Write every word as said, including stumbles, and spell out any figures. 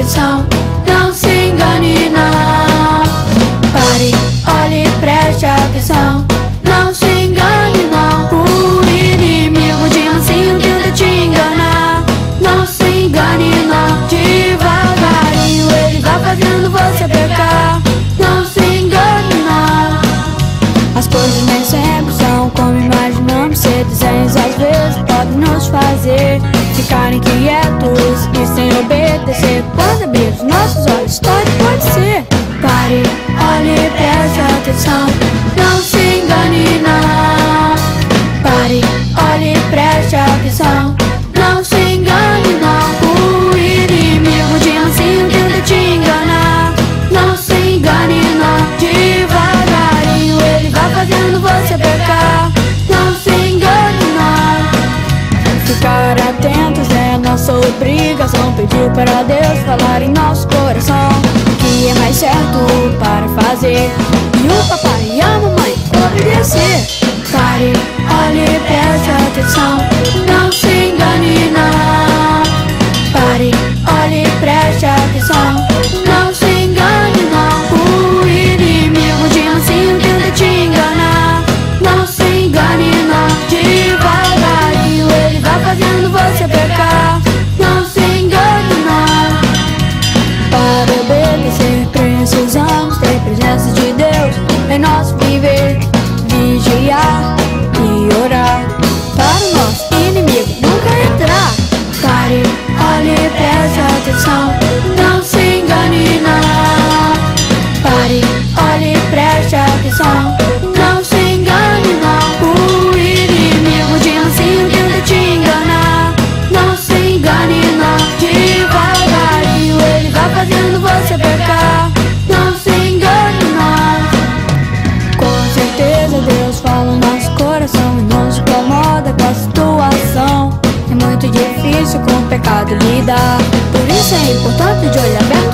atenção, não se engane não. Pare, olhe, preste atenção, não se engane não. O inimigo de mansinho tenta te enganar, não se engane não. Devagarinho ele vai fazendo você pecar, não se engane não. As coisas nem sempre são como imaginamos ser. Desenhos às vezes podem nos fazer ficar inquietos e sem obedecer. Quando abrir os nossos olhos, história pode ser. Pare, olhe e preste atenção, não se engane não. Pare, olhe e preste atenção, não se engane não. O inimigo de mansinho tenta te enganar, não se engane não. Devagarinho ele vai fazendo você pecar, não se engane não. Ficar atentos é nossa obrigação, pedir para Deus falar em nosso coração o que é mais certo para fazer, e o papai e a mamãe obedecer. Pare, olhe e preste atenção, não se engane não. Pare, olhe e preste atenção, não se engane não. O inimigo de mansinho tenta te enganar, não se engane não. Devagarinho ele vai fazendo você pecar, não se engane não. Para obedecer precisamos ter presença de Deus em nosso viver, vigiar e orar para o nosso inimigo nunca entrar. Pare, olhe e preste atenção, não se engane não. Pare, olhe e preste atenção, não se engane não. O inimigo de mansinho tenta te enganar, não se engane não. Devagarinho ele vai fazendo você pecar, não se engane não. Com certeza Deus fala no nosso coração e não se incomoda com a situação. É muito difícil com o pecado lidar, por isso é importante de olho aberto